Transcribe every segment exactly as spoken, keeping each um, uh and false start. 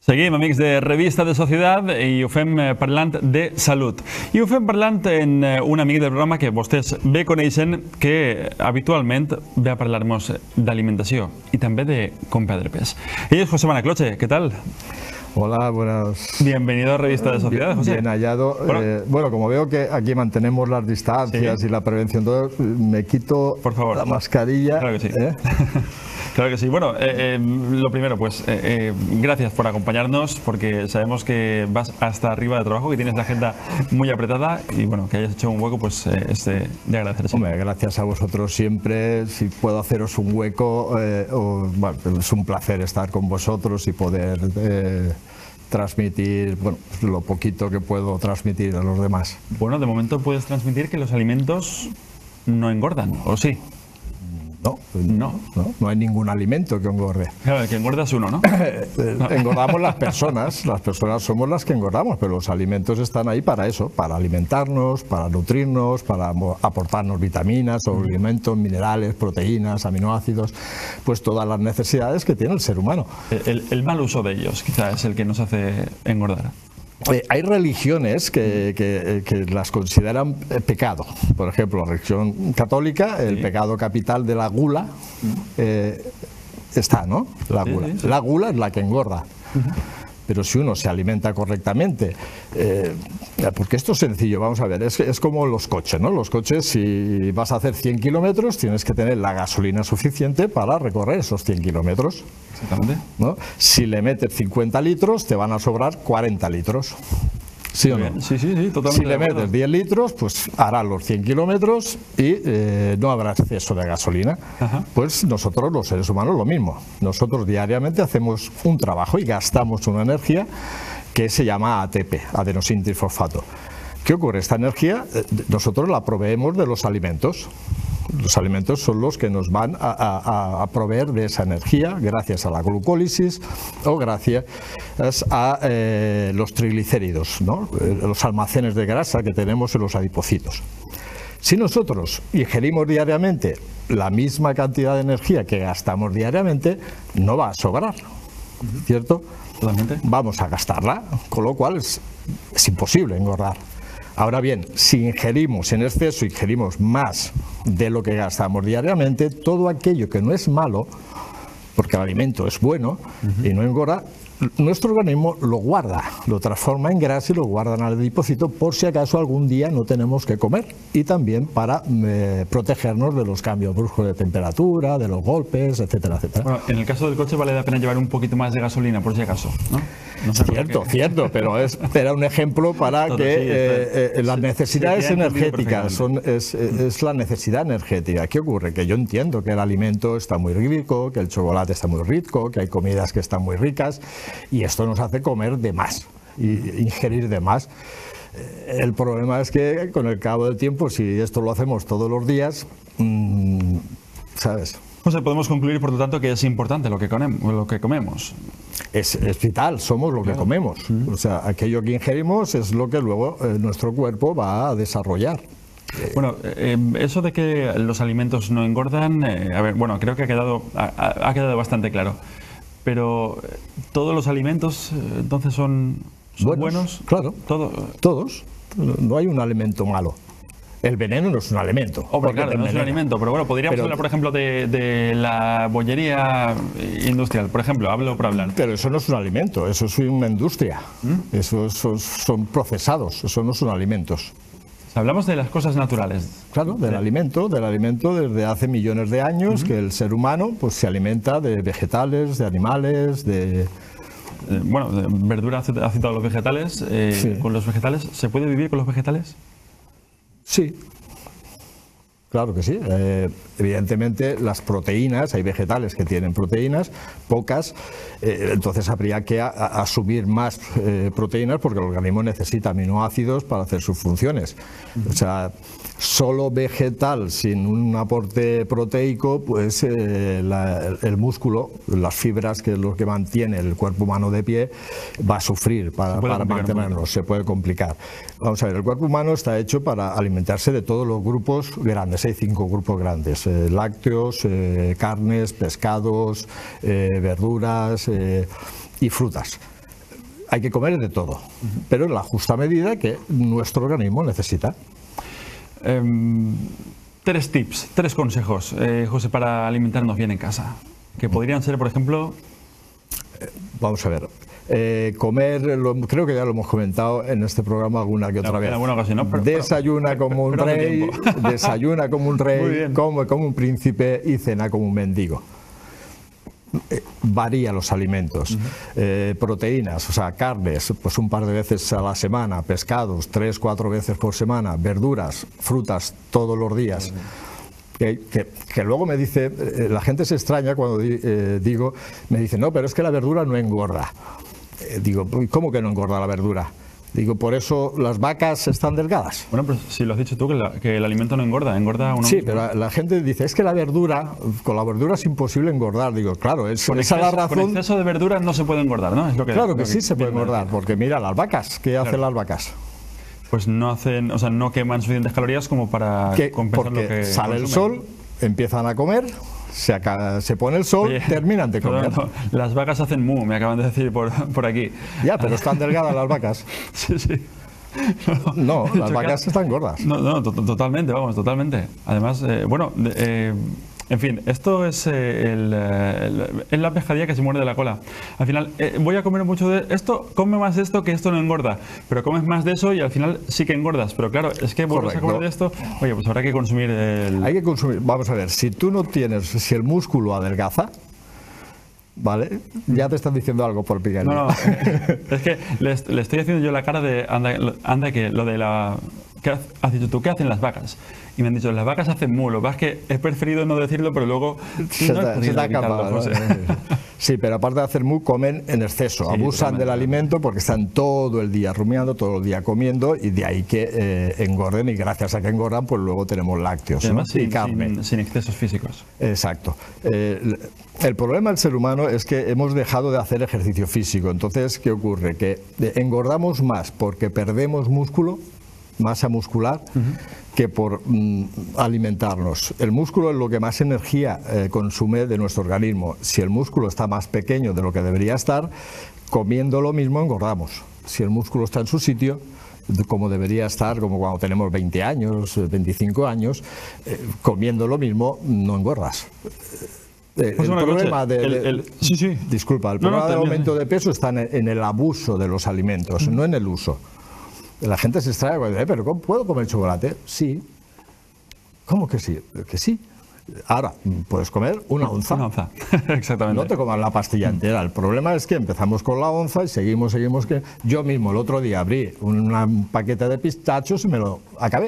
Seguim, amics de Revista de Societat, i ho fem parlant de salut. I ho fem parlant en un amic del programa que vostès bé coneixen, que habitualment ve a parlar-nos d'alimentació i també de com perdre pes. Ell és José Manacloche, ¿qué tal? Hola, buenas. Bienvenido a Revista de Sociedad, bien, José. Bien hallado. Bueno, eh, bueno, como veo que aquí mantenemos las distancias ¿sí? y la prevención, todo, me quito Por favor. la mascarilla. Claro que sí. ¿eh? Claro que sí. Bueno, eh, eh, lo primero, pues, eh, eh, gracias por acompañarnos, porque sabemos que vas hasta arriba de trabajo, que tienes la agenda muy apretada y, bueno, que hayas hecho un hueco, pues, eh, es de, de agradecer. Hombre, gracias a vosotros siempre. Si puedo haceros un hueco, eh, o, bueno, es un placer estar con vosotros y poder eh, transmitir, bueno, lo poquito que puedo transmitir a los demás. Bueno, de momento puedes transmitir que los alimentos no engordan, ¿o sí? No, no, no, no hay ningún alimento que engorde. Claro, el que engorda es uno, ¿no? Engordamos las personas, las personas somos las que engordamos, pero los alimentos están ahí para eso, para alimentarnos, para nutrirnos, para aportarnos vitaminas, alimentos, minerales, proteínas, aminoácidos, pues todas las necesidades que tiene el ser humano. El, el mal uso de ellos quizás es el que nos hace engordar. Eh, hay religiones que, que, que las consideran pecado. Por ejemplo, la religión católica, el sí. pecado capital de la gula eh, está, ¿no? La gula. Sí, sí, sí. La gula es la que engorda. Uh-huh. Pero si uno se alimenta correctamente, eh, porque esto es sencillo, vamos a ver, es, es como los coches, ¿no? Los coches, si vas a hacer cien kilómetros, tienes que tener la gasolina suficiente para recorrer esos cien kilómetros. Exactamente. ¿No? Si le metes cincuenta litros, te van a sobrar cuarenta litros. ¿Sí o no? Sí, sí, sí, totalmente. Si le metes diez litros, pues hará los cien kilómetros y eh, no habrá exceso de gasolina. Ajá. Pues nosotros, los seres humanos, lo mismo. Nosotros diariamente hacemos un trabajo y gastamos una energía que se llama A T P, adenosín trifosfato. ¿Qué ocurre? Esta energía eh, nosotros la proveemos de los alimentos. Los alimentos son los que nos van a, a, a proveer de esa energía gracias a la glucólisis o gracias a eh, los triglicéridos, ¿no? Los almacenes de grasa que tenemos en los adipocitos. Si nosotros ingerimos diariamente la misma cantidad de energía que gastamos diariamente, no va a sobrar, ¿cierto? Totalmente. Vamos a gastarla, con lo cual es, es imposible engordar. Ahora bien, si ingerimos en exceso, ingerimos más de lo que gastamos diariamente, todo aquello que no es malo, porque el alimento es bueno uh-huh. y no engorda, nuestro organismo lo guarda, lo transforma en grasa y lo guarda en el adipocito por si acaso algún día no tenemos que comer, y también para eh, protegernos de los cambios bruscos de temperatura, de los golpes, etcétera, etcétera. Bueno, en el caso del coche vale la pena llevar un poquito más de gasolina por si acaso, ¿no? No sé cierto, que... cierto, pero es era un ejemplo para Todo, que sí, eh, eh, las necesidades energéticas son es, es la necesidad energética. ¿Qué ocurre? Que yo entiendo que el alimento está muy rico, que el chocolate está muy rico, que hay comidas que están muy ricas, y esto nos hace comer de más y ingerir de más. El problema es que con el cabo del tiempo, si esto lo hacemos todos los días, mmm, ¿sabes? O sea, podemos concluir, por lo tanto, que es importante lo que comemos. Lo que comemos. Es, es vital, somos lo que claro. comemos. Uh-huh. O sea, aquello que ingerimos es lo que luego eh, nuestro cuerpo va a desarrollar. Bueno, eh, eso de que los alimentos no engordan, eh, a ver, bueno, creo que ha quedado, ha, ha quedado bastante claro. Pero todos los alimentos, entonces, son, son buenos, buenos. Claro, Todo. todos. No hay un alimento malo. El veneno no es un alimento. Hombre, claro, no es un alimento, pero bueno, podríamos pero, hablar, por ejemplo, de, de la bollería industrial, por ejemplo, hablo por hablar. Pero eso no es un alimento, eso es una industria. ¿Mm? Eso son, son procesados, eso no son alimentos. Hablamos de las cosas naturales. Claro, del sí. alimento, del alimento desde hace millones de años, uh-huh. que el ser humano pues se alimenta de vegetales, de animales, de... Eh, bueno, de verdura ha citado los vegetales. Eh, sí. ¿Con los vegetales se puede vivir con los vegetales? Sí. Claro que sí. Eh, evidentemente las proteínas, hay vegetales que tienen proteínas, pocas, eh, entonces habría que a, a asumir más eh, proteínas porque el organismo necesita aminoácidos para hacer sus funciones. Uh-huh. O sea, solo vegetal sin un aporte proteico, pues eh, la, el, el músculo, las fibras, que es lo que mantiene el cuerpo humano de pie, va a sufrir para, para mantenerlo, se puede complicar. Vamos a ver, el cuerpo humano está hecho para alimentarse de todos los grupos grandes, hay cinco grupos grandes, eh, lácteos, eh, carnes, pescados, eh, verduras eh, y frutas. hay que comer de todo, pero en la justa medida que nuestro organismo necesita. Eh, tres tips, tres consejos, eh, José, para alimentarnos bien en casa, que podrían ser, por ejemplo... Eh, vamos a ver. Eh, comer, lo, creo que ya lo hemos comentado en este programa alguna que otra no, vez. En alguna ocasión, ¿no? Pero, desayuna pero, como un pero, pero rey, desayuna como un rey, come como un príncipe y cena como un mendigo. Eh, varía los alimentos, uh-huh. eh, proteínas, o sea, carnes, pues un par de veces a la semana, pescados, tres, cuatro veces por semana, verduras, frutas todos los días. Uh-huh. Que, que, que luego me dice, eh, la gente se extraña cuando di, eh, digo, me dice, no, pero es que la verdura no engorda. Eh, digo, ¿cómo que no engorda la verdura? Digo, por eso las vacas están delgadas. Bueno, pero si lo has dicho tú, que, la, que el alimento no engorda, engorda uno. Sí, pero la, la gente dice, es que la verdura, con la verdura es imposible engordar. Digo, claro, es, por esa es la razón. Por exceso de verduras no se puede engordar, ¿no? Es lo que, claro lo que, que sí se puede engordar, porque mira, las vacas, ¿qué claro. hacen las vacas? Pues no hacen, o sea, no queman suficientes calorías como para que, compensar lo que sale consumen. El sol, empiezan a comer. Se, acaba, se pone el sol, Oye, terminan de comer. No, no, las vacas hacen mu, me acaban de decir por, por aquí. Ya, pero están delgadas las vacas. Sí, sí. No, no las vacas están gordas. No, no, to totalmente, vamos, totalmente. Además, eh, bueno, eh, en fin, esto es, eh, el, el, es la pescadilla que se muerde de la cola. Al final, eh, voy a comer mucho de esto, come más de esto que esto no engorda, pero comes más de eso y al final sí que engordas. Pero claro, es que vuelves a comer de esto, oye, pues habrá que consumir el... Hay que consumir, vamos a ver, si tú no tienes, si el músculo adelgaza, ¿vale? Ya te están diciendo algo por picar. No, no, es que le, le estoy haciendo yo la cara de, anda, anda que lo de la... ¿Qué has dicho tú? ¿Qué hacen las vacas? Y me han dicho, las vacas hacen mu. Lo que pasa es que he preferido no decirlo, pero luego... Se no te, se te ha acabado, ¿no? Sí, pero aparte de hacer mu, comen en exceso. Sí, abusan del alimento porque están todo el día rumiando, todo el día comiendo, y de ahí que eh, engorden, y gracias a que engordan, pues luego tenemos lácteos, y, además, ¿no? sin, y carne. Sin, sin excesos físicos. Exacto. Eh, el problema del ser humano es que hemos dejado de hacer ejercicio físico. Entonces, ¿qué ocurre? Que engordamos más porque perdemos músculo, masa muscular, uh-huh. que por mm, alimentarnos. El músculo es lo que más energía eh, consume de nuestro organismo. Si el músculo está más pequeño de lo que debería estar, comiendo lo mismo engordamos. Si el músculo está en su sitio, como debería estar, como cuando tenemos veinte años, veinticinco años, eh, comiendo lo mismo, no engordas. Eh, pues el problema de, de, el, el, sí, sí. disculpa, el no, problema no, del también, aumento sí. de peso está en, en el abuso de los alimentos, mm. no en el uso. La gente se extrae cuando dice, eh, pero ¿cómo puedo comer chocolate? Sí. ¿Cómo que sí? Que sí. Ahora, puedes comer una onza. Una onza, exactamente. No te comas la pastilla entera. El problema es que empezamos con la onza y seguimos, seguimos. que Yo mismo el otro día abrí un paquete de pistachos y me lo acabé.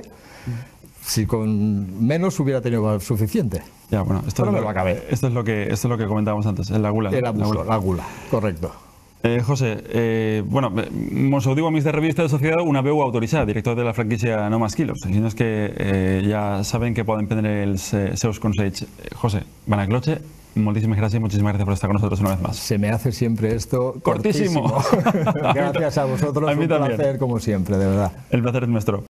Si con menos hubiera tenido suficiente. Ya, bueno, esto, Pero es, me lo, lo acabé. esto es lo que esto es lo que comentábamos antes, la gula. El abuso, la gula, la gula correcto. Eh, José, eh, bueno, us ho diu amics de Revista de Sociedad, una veu autoritzada, director de la franquícia No Más Kilos. Així és que eh, ja saben que poden prendre els eh, seus consells. Eh, José, bona noche, muchísimas gracias, muchísimas gracias por estar con nosotros una vez más. Se me hace siempre esto cortísimo. cortísimo. Gracias a vosotros, a mí un también. Placer como siempre, de verdad. El placer es nuestro.